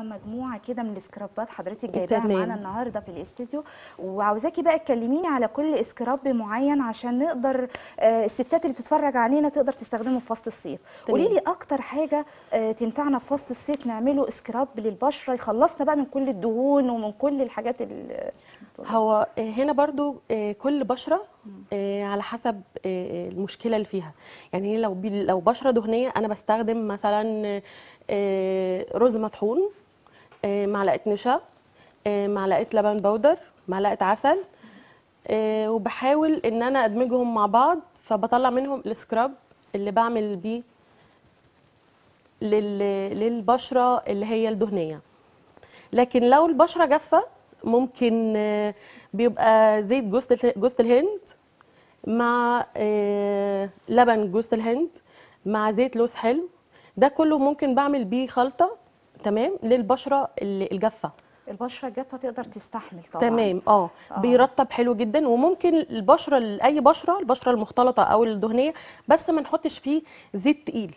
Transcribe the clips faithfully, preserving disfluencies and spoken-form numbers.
مجموعه كده من السكرابات حضرتك جايباها معانا النهارده في الاستوديو، وعاوزاكي بقى تكلميني على كل سكراب معين عشان نقدر آه الستات اللي بتتفرج علينا تقدر تستخدمه في فصل الصيف. قولي لي اكتر حاجه آه تنفعنا في فصل الصيف نعمله سكراب للبشره يخلصنا بقى من كل الدهون ومن كل الحاجات اللي هو هنا برضو كل بشره على حسب المشكله اللي فيها. يعني لو لو بشره دهنيه انا بستخدم مثلا رز مطحون، معلقه نشا، معلقه لبن بودر، معلقه عسل، وبحاول ان انا ادمجهم مع بعض فبطلع منهم السكراب اللي بعمل بيه للبشره اللي هي الدهنيه. لكن لو البشره جافه ممكن بيبقى زيت جوز جوز الهند مع لبن جوز الهند مع زيت لوز حلو، ده كله ممكن بعمل بيه خلطه تمام للبشره الجافه. البشره الجافه تقدر تستحمل طبعا. تمام. اه بيرطب حلو جدا. وممكن البشره اي بشره البشره المختلطه او الدهنيه بس ما نحطش فيه زيت تقيل،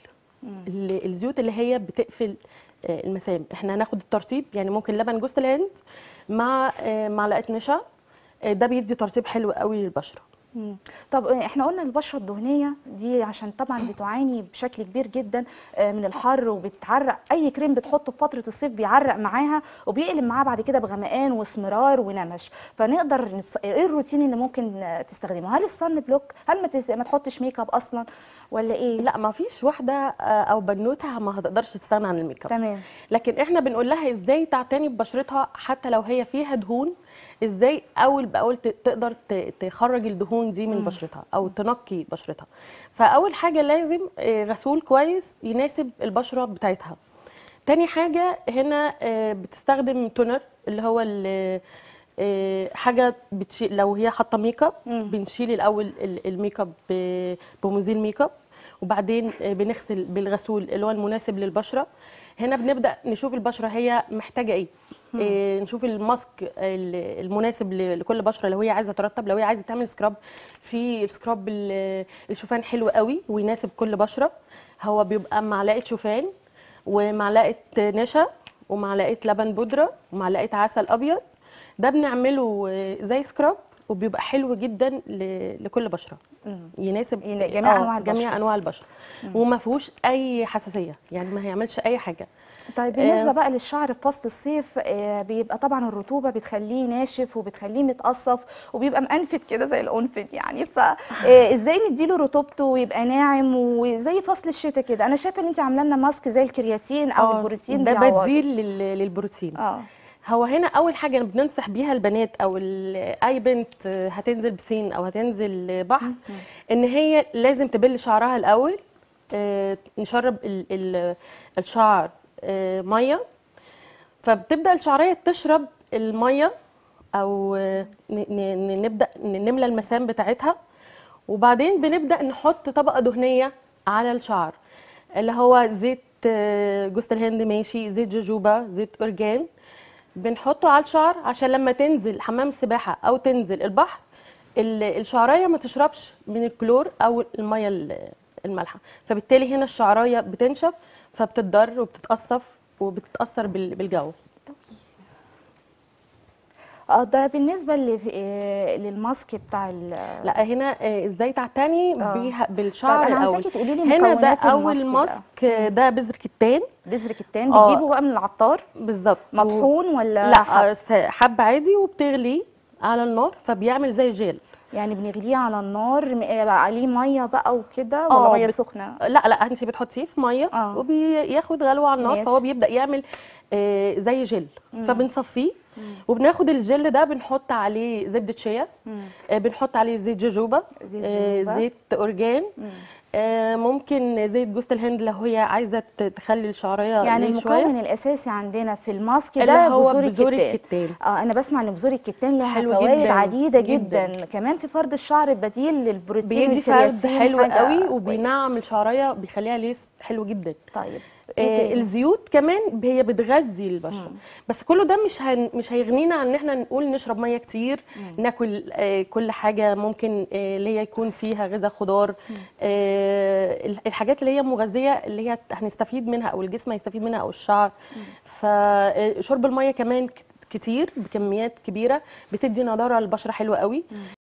الزيوت اللي هي بتقفل المسام. احنا هناخد الترطيب، يعني ممكن لبن جوز الهند مع معلقه نشا، ده بيدي ترطيب حلو قوي للبشره. مم. طب احنا قلنا البشره الدهنيه دي عشان طبعا بتعاني بشكل كبير جدا من الحر وبتعرق، اي كريم بتحطه في فتره الصيف بيعرق معاها وبيقلب معاها بعد كده بغمقان واسمرار ونمش. فنقدر نص... ايه الروتين اللي ممكن تستخدمه؟ هل الصن بلوك؟ هل ما, تت... ما تحطش ميك اب اصلا ولا ايه؟ لا، ما فيش واحده او بنوته ما هتقدرش تستغنى عن الميك اب. تمام. لكن احنا بنقول لها ازاي تعتني ببشرتها حتى لو هي فيها دهون، ازاي اول باول تقدر تخرج الدهون دي من بشرتها او تنقي بشرتها. فاول حاجه لازم غسول كويس يناسب البشره بتاعتها. تاني حاجه هنا بتستخدم تونر اللي هو اللي حاجه بتشيل. لو هي حاطه ميك اب بنشيل الاول الميك اب بمزيل ميك اب، وبعدين بنغسل بالغسول اللي هو المناسب للبشره. هنا بنبدا نشوف البشره هي محتاجه ايه، إيه نشوف الماسك المناسب لكل بشره. لو هي عايزه ترطب، لو هي عايزه تعمل سكراب، في سكراب الشوفان حلو قوي ويناسب كل بشره. هو بيبقى معلقه شوفان ومعلقه نشا ومعلقه لبن بودره ومعلقه عسل ابيض، ده بنعمله زي سكراب وبيبقى حلو جدا لكل بشره، يناسب جميع انواع البشره جميع انواع البشره وما فيهوش اي حساسيه، يعني ما هيعملش اي حاجه. طيب بالنسبه آه بقى للشعر في فصل الصيف، آه بيبقى طبعا الرطوبه بتخليه ناشف وبتخليه متقصف وبيبقى مقنفد كده زي القنفد يعني، فازاي آه نديله رطوبته ويبقى ناعم وزي فصل الشتاء كده؟ انا شايفه ان انت عامله لنا ماسك زي الكرياتين او البروتين، ده بديل للبروتين. اه هو هنا اول حاجه بننصح بيها البنات او اي بنت هتنزل بسين او هتنزل بحر ان هي لازم تبل شعرها الاول. آه نشرب ال ال الشعر آه ميه، فبتبدا الشعريه تشرب الميه او نبدا نملى المسام بتاعتها، وبعدين بنبدا نحط طبقه دهنيه على الشعر اللي هو زيت جوز الهند ماشي، زيت جوجوبا، زيت اورجان، بنحطه على الشعر عشان لما تنزل حمام السباحه او تنزل البحر الشعرايه ما تشربش من الكلور او الميه المالحه، فبالتالي هنا الشعرايه بتنشف فبتتضر وبتتقصف وبتتاثر بالجو. اه ده بالنسبه للماسك بتاع لا، هنا ازاي تعتني بيها بالشعر. طب انا عايزاكي تقولي لي هنا ده اول ماسك، ده بذر كتان. بذر كتان بتجيبه بقى من العطار بالظبط، مطحون ولا لا حب, حب عادي وبتغليه على النار فبيعمل زي جيل. يعني بنغليه على النار عليه ميه بقى وكده ولا ميه بت... سخنه؟ لا لا، انت بتحطيه في ميه آه. وبياخد غلوه على النار ماشي. فهو بيبدا يعمل آه زي جل، فبنصفيه وبناخد الجل ده بنحط عليه زبده شيا، آه بنحط عليه زيت جوجوبا، زيت, آه زيت اورجان، آه ممكن زيت جوز الهند لو هي عايزه تخلي الشعريه يعني المكون شوية. الاساسي عندنا في الماسك ده هو بذور بذور الكتان. الكتان. اه انا بسمع ان بذور الكتان لها فوائد عديده جدا. جدا كمان في فرد الشعر بديل للبروتين، بيدي فرد حلو قوي وبينعم الشعريه بيخليها ليس حلو جدا. طيب إيه آه، تاني؟ الزيوت كمان هي بتغذي البشره. بس كله ده مش هن مش هيغنينا عن ان احنا نقول نشرب ميه كتير، ناكل آه، كل حاجه ممكن آه، اللي هي يكون فيها غذاء خضار، آه، الحاجات اللي هي مغذيه اللي هي هنستفيد منها او الجسم هيستفيد منها او الشعر. فشرب الميه كمان كتير بكميات كبيره بتدي نضاره للبشره حلوه قوي.